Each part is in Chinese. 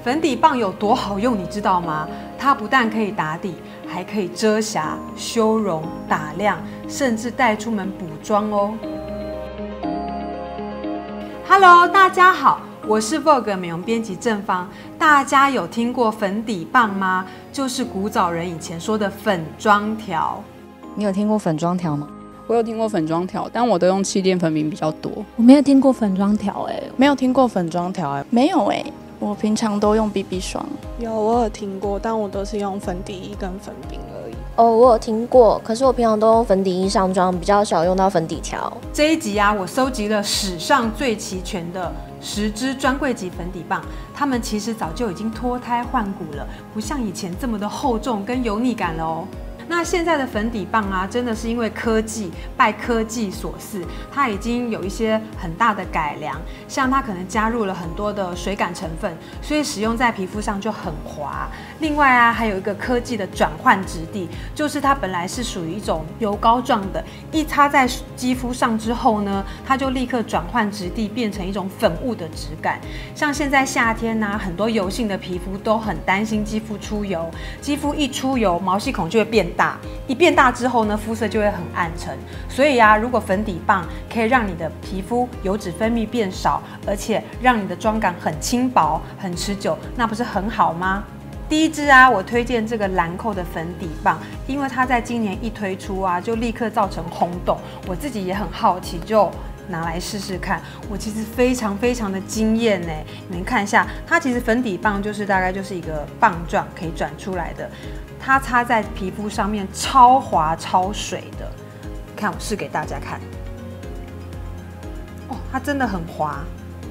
粉底棒有多好用，你知道吗？它不但可以打底，还可以遮瑕、修容、打亮，甚至带出门补妆哦。Hello， 大家好，我是 Vogue 美容编辑郑芳。大家有听过粉底棒吗？就是古早人以前说的粉妆条。 你有听过粉妆条吗？ 我有听过粉妆条，但我都用气垫粉饼比较多。 我没有听过粉妆条没有听过粉妆条没有我平常都用 BB 霜。 有，我有听过，但我都是用粉底液跟粉饼而已。 哦，我有听过，可是我平常都用粉底液上妆，比较少用到粉底条。 这一集啊，我收集了史上最齐全的10支专柜级粉底棒，它们其实早就已经脱胎换骨了，不像以前这么的厚重跟油腻感了哦。那现在的粉底棒啊，真的是因为拜科技所赐，它已经有一些很大的改良，像它可能加入了很多的水感成分，所以使用在皮肤上就很滑。另外啊，还有一个科技的转换质地，就是它本来是属于一种油膏状的，一擦在肌肤上之后呢，它就立刻转换质地，变成一种粉雾的质感。像现在夏天啊，很多油性的皮肤都很担心肌肤出油，肌肤一出油，毛细孔就会变大，一变大之后呢，肤色就会很暗沉。所以啊，如果粉底棒可以让你的皮肤油脂分泌变少，而且让你的妆感很轻薄、很持久，那不是很好吗？第一支啊，我推荐这个兰蔻的粉底棒，因为它在今年一推出啊，就立刻造成轰动。我自己也很好奇，就拿来试试看。我其实非常的惊艳呢。你们看一下，它其实粉底棒大概就是一个棒状可以转出来的，它擦在皮肤上面超滑超水的。看，我试给大家看。哦，它真的很滑。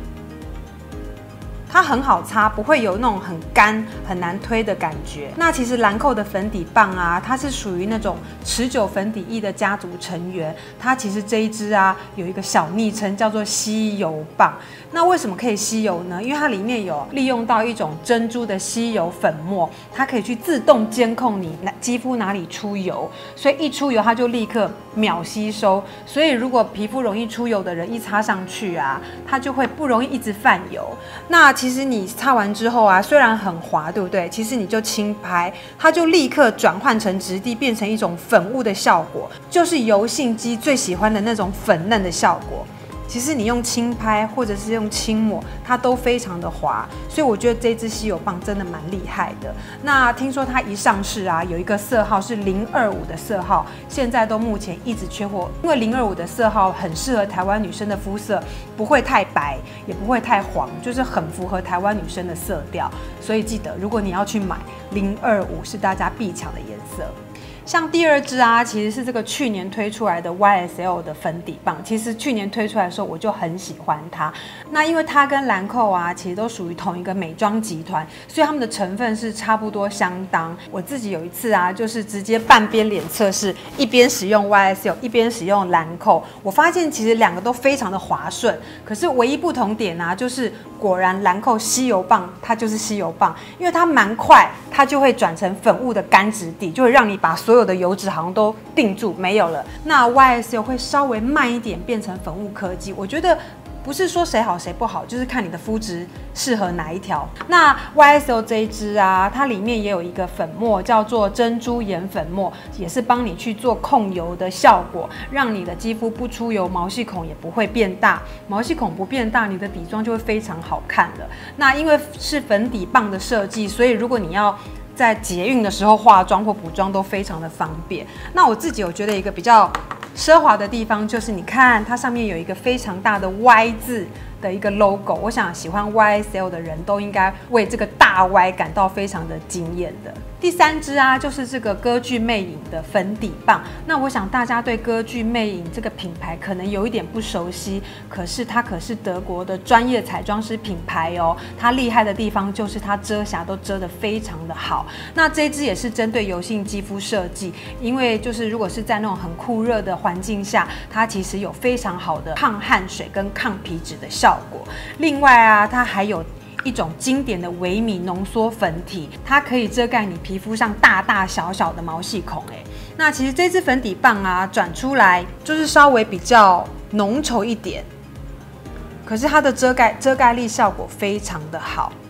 它很好擦，不会有那种很干、很难推的感觉。那其实兰蔻的粉底棒啊，它是属于那种持久粉底液的家族成员。它其实这一支啊，有一个小昵称叫做吸油棒。那为什么可以吸油呢？因为它里面有利用到一种珍珠的吸油粉末，它可以去自动监控你肌肤哪里出油，所以一出油它就立刻秒吸收。所以如果皮肤容易出油的人一擦上去啊，它就会不容易一直泛油。那其实你擦完之后啊，虽然很滑，对不对？其实你就轻拍，它就立刻转换成质地，变成一种粉雾的效果，就是油性肌最喜欢的那种粉嫩的效果。其实你用轻拍或者是用轻抹，它都非常的滑，所以我觉得这支吸油棒真的蛮厉害的。那听说它一上市啊，有一个色号是025的色号，现在都目前一直缺货，因为025的色号很适合台湾女生的肤色，不会太白，也不会太黄，就是很符合台湾女生的色调。所以记得，如果你要去买025，是大家必抢的颜色。像第二支啊，其实是这个去年推出来的 YSL 的粉底棒。其实去年推出来的时候，我就很喜欢它。那因为它跟兰蔻啊，其实都属于同一个美妆集团，所以它们的成分是差不多相当。我自己有一次啊，就是直接半边脸测试，一边使用 YSL， 一边使用兰蔻，我发现其实两个都非常的滑顺。可是唯一不同点啊，就是果然兰蔻吸油棒它就是吸油棒，因为它蛮快，它就会转成粉雾的干质地，就会让你把所有的油脂好像都定住没有了。那 YSL 会稍微慢一点，变成粉雾科技。我觉得不是说谁好谁不好，就是看你的肤质适合哪一条。那 YSL 这一支啊，它里面也有一个粉末叫做珍珠岩粉末，也是帮你去做控油的效果，让你的肌肤不出油，毛细孔也不会变大。毛细孔不变大，你的底妆就会非常好看了。那因为是粉底棒的设计，所以如果你要在捷运的时候化妆或补妆都非常的方便。那我自己有觉得一个比较奢华的地方，就是你看它上面有一个非常大的 Y 字的一个 logo， 我想喜欢 YSL 的人都应该为这个大 Y 感到非常的惊艳的。第三支啊，就是这个歌剧魅影的粉底棒。那我想大家对歌剧魅影这个品牌可能有一点不熟悉，可是它可是德国的专业彩妆师品牌哦。它厉害的地方就是它遮瑕都遮得非常的好。那这支也是针对油性肌肤设计，因为就是如果是在那种很酷热的环境下，它其实有非常好的抗汗水跟抗皮脂的效果。另外啊，它还有一种经典的微米浓缩粉体，它可以遮盖你皮肤上大大小小的毛细孔。那其实这支粉底棒啊，转出来就是稍微比较浓稠一点，可是它的遮盖力效果非常的好。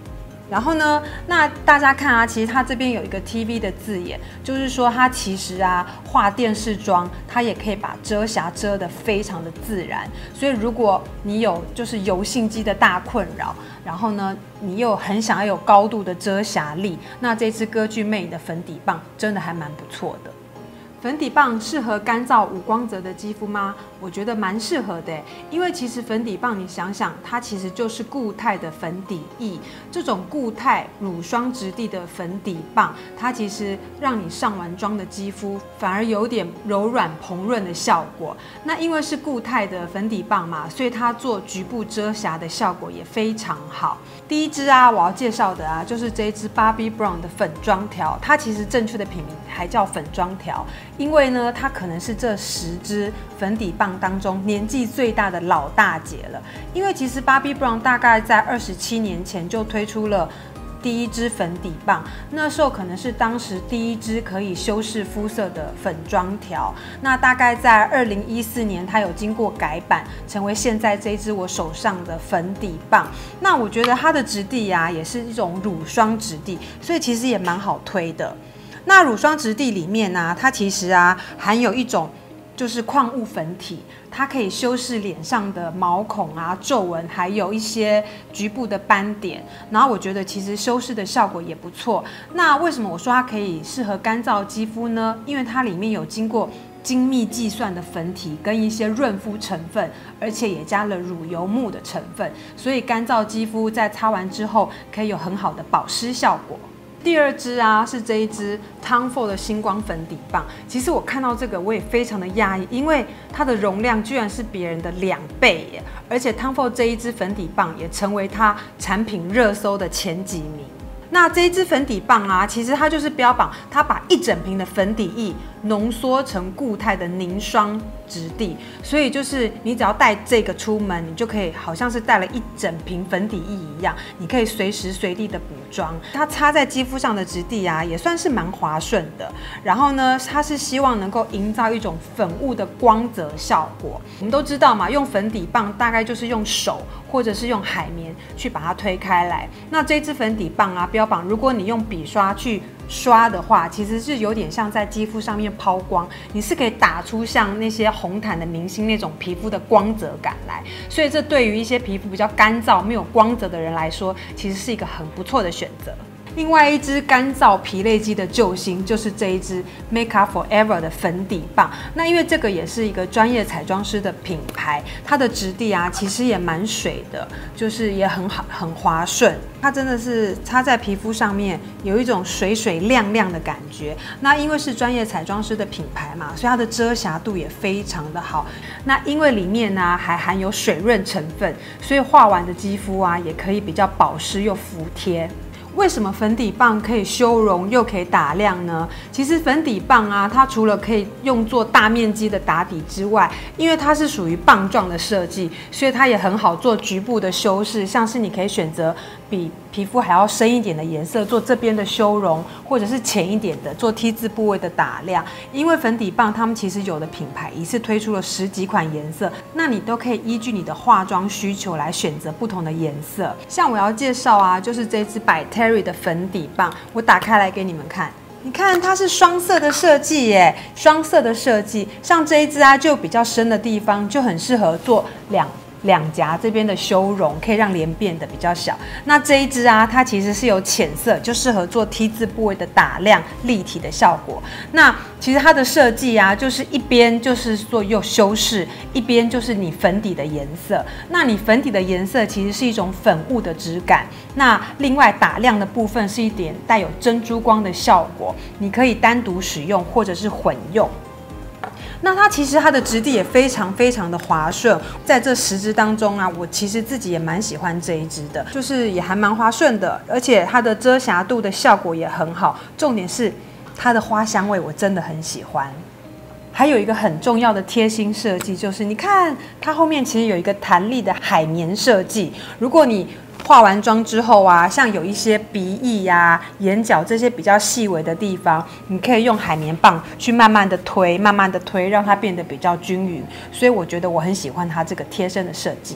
然后呢，那大家看啊，其实它这边有一个 TV 的字眼，就是说它其实啊画电视妆，它也可以把遮瑕遮得非常的自然。所以如果你有就是油性肌的大困扰，然后呢你又很想要有高度的遮瑕力，那这支歌剧魅影的粉底棒真的还蛮不错的。粉底棒适合干燥无光泽的肌肤吗？我觉得蛮适合的，因为其实粉底棒你想想，它其实就是固态的粉底液。这种固态乳霜质地的粉底棒，它其实让你上完妆的肌肤反而有点柔软蓬润的效果。那因为是固态的粉底棒嘛，所以它做局部遮瑕的效果也非常好。第一支啊，我要介绍的啊，就是这一支 Bobbi Brown 的粉妆条，它其实正确的品名还叫粉妆条，因为呢，它可能是这10支粉底棒当中年纪最大的老大姐了。因为其实 Bobbi Brown 大概在27年前就推出了第一支粉底棒，那时候可能是当时第一支可以修饰肤色的粉妆条。那大概在2014年，它有经过改版，成为现在这一支我手上的粉底棒。那我觉得它的质地啊，也是一种乳霜质地，所以其实也蛮好推的。那乳霜质地里面啊，它其实啊含有一种就是矿物粉体，它可以修饰脸上的毛孔啊、皱纹，还有一些局部的斑点。然后我觉得其实修饰的效果也不错。那为什么我说它可以适合干燥肌肤呢？因为它里面有经过精密计算的粉体跟一些润肤成分，而且也加了乳油木的成分，所以干燥肌肤在擦完之后可以有很好的保湿效果。第二支啊是这一支 Tom Ford 的星光粉底棒。其实我看到这个我也非常的讶异，因为它的容量居然是别人的2倍耶！而且 Tom Ford 这一支粉底棒也成为它产品热搜的前几名。那这一支粉底棒啊，其实它就是标榜它把一整瓶的粉底液浓缩成固态的凝霜质地，所以就是你只要带这个出门，你就可以好像是带了一整瓶粉底液一样，你可以随时随地的补妆。它擦在肌肤上的质地啊，也算是蛮滑顺的。然后呢，它是希望能够营造一种粉雾的光泽效果。我们都知道嘛，用粉底棒大概就是用手或者是用海绵去把它推开来。那这支粉底棒啊，标榜如果你用笔刷去刷的话，其实是有点像在肌肤上面抛光，你是可以打出像那些红毯的明星那种皮肤的光泽感来。所以这对于一些皮肤比较干燥、没有光泽的人来说，其实是一个很不错的选择。另外一支干燥疲累肌的救星就是这一支 Make Up For Ever 的粉底棒。那因为这个也是一个专业彩妆师的品牌，它的质地啊其实也蛮水的，就是也很好很滑顺。它真的是擦在皮肤上面有一种水水亮亮的感觉。那因为是专业彩妆师的品牌嘛，所以它的遮瑕度也非常的好。那因为里面呢还含有水润成分，所以画完的肌肤啊也可以比较保湿又服帖。为什么粉底棒可以修容又可以打亮呢？其实粉底棒啊，它除了可以用作大面积的打底之外，因为它是属于棒状的设计，所以它也很好做局部的修饰，像是你可以选择比皮肤还要深一点的颜色做这边的修容，或者是浅一点的做 T 字部位的打亮。因为粉底棒他们其实有的品牌一次推出了10几款颜色，那你都可以依据你的化妆需求来选择不同的颜色。像我要介绍啊，就是这支 By Terry 的粉底棒，我打开来给你们看。你看它是双色的设计耶，双色的设计，像这一支啊，就比较深的地方就很适合做两颊这边的修容，可以让脸变得比较小。那这一支啊，它其实是有浅色，就适合做 T 字部位的打亮立体的效果。那其实它的设计啊，就是一边就是做又修饰，一边就是你粉底的颜色。那你粉底的颜色其实是一种粉雾的质感，那另外打亮的部分是一点带有珍珠光的效果，你可以单独使用或者是混用。那它其实它的质地也非常非常的滑顺，在这10支当中啊，我其实自己也蛮喜欢这一支的，就是也还蛮滑顺的，而且它的遮瑕度的效果也很好，重点是它的花香味我真的很喜欢。还有一个很重要的贴心设计，就是你看它后面其实有一个弹力的海绵设计，如果你化完妆之后啊，像有一些鼻翼啊、眼角这些比较细微的地方，你可以用海绵棒去慢慢的推，慢慢的推，让它变得比较均匀。所以我觉得我很喜欢它这个贴身的设计。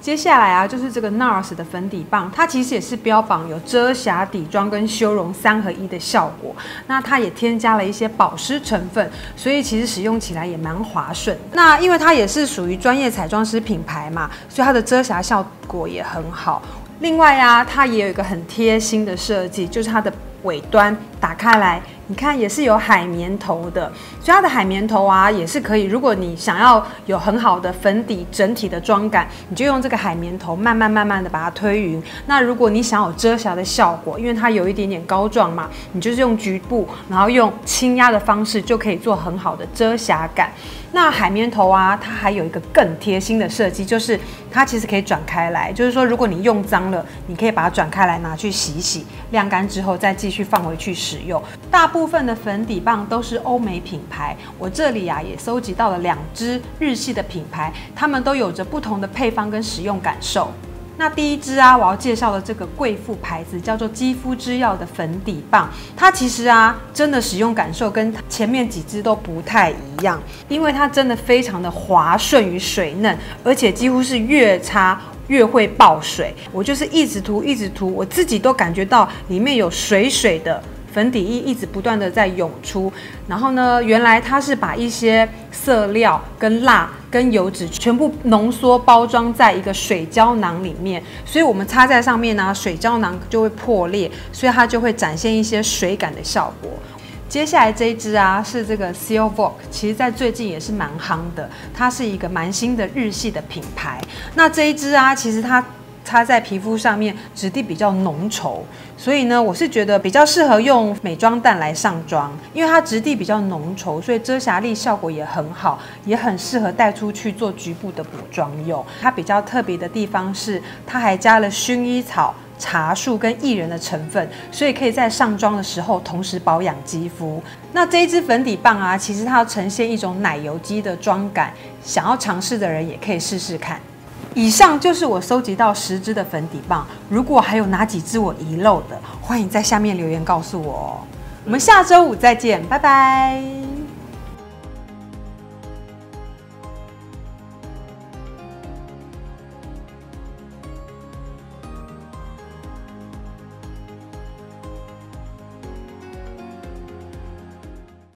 接下来啊，就是这个 NARS 的粉底棒，它其实也是标榜有遮瑕、底妆跟修容3合1的效果。那它也添加了一些保湿成分，所以其实使用起来也蛮滑顺的。那因为它也是属于专业彩妆师品牌嘛，所以它的遮瑕效果也很好。另外啊，它也有一个很贴心的设计，就是它的尾端打开来，你看也是有海绵头的，所以它的海绵头啊也是可以。如果你想要有很好的粉底整体的妆感，你就用这个海绵头慢慢的把它推匀。那如果你想有遮瑕的效果，因为它有一点点膏状嘛，你就是用局部，然后用轻压的方式就可以做很好的遮瑕感。那海绵头啊，它还有一个更贴心的设计，就是它其实可以转开来，就是说如果你用脏了，你可以把它转开来拿去洗洗，晾干之后再继续放回去使用。大部分的粉底棒都是欧美品牌，我这里啊也搜集到了2支日系的品牌，它们都有着不同的配方跟使用感受。那第一支啊，我要介绍的这个贵妇牌子叫做肌肤之钥的粉底棒，它其实啊，真的使用感受跟前面几支都不太一样，因为它真的非常的滑顺与水嫩，而且几乎是越擦越会爆水。我就是一直涂，我自己都感觉到里面有水水的粉底液一直不断的在涌出。然后呢，原来它是把一些色料跟蜡跟油脂全部浓缩包装在一个水胶囊里面，所以我们擦在上面呢，水胶囊就会破裂，所以它就会展现一些水感的效果。接下来这一支啊，是这个 Silvoc， 其实在最近也是蛮夯的，它是一个蛮新的日系的品牌。那这一支啊，其实它擦在皮肤上面质地比较浓稠，所以呢，我是觉得比较适合用美妆蛋来上妆，因为它质地比较浓稠，所以遮瑕力效果也很好，也很适合带出去做局部的补妆用。它比较特别的地方是，它还加了薰衣草、茶树跟薏仁的成分，所以可以在上妆的时候同时保养肌肤。那这一支粉底棒啊，其实它要呈现一种奶油肌的妆感，想要尝试的人也可以试试看。以上就是我收集到10支的粉底棒，如果还有哪几支我遗漏的，欢迎在下面留言告诉我哦。我们下周5再见，拜拜。